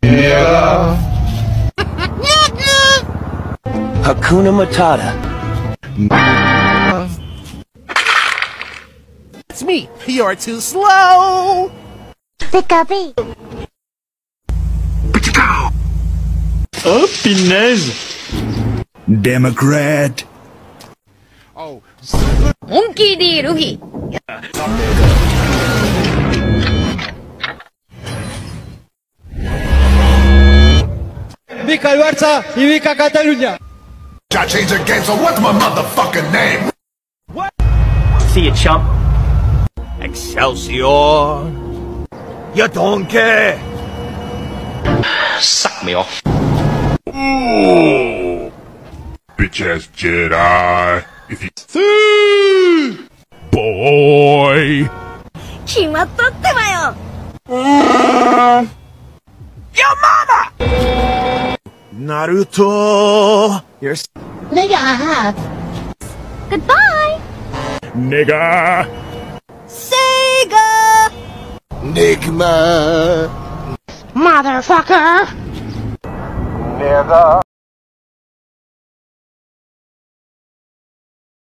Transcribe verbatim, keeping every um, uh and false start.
Yeah. Hakuna Matata. It's me. You're too slow. Pikachu. Oh, punaise. Democrat. Oh. Monkey D. Luffy. Mica el Barça y Mica Catalunya. I changed the game, so what's my motherfucking name? See you, chump. Excelsior. You donkey. Suck me off. Ooh. Bitch ass Jedi. If you. See. Boy. 決まったってばよ。 Your mama. Naruto. You're. Nigga. Goodbye. Nigga. Sega. Enigma. Motherfucker. Nigga.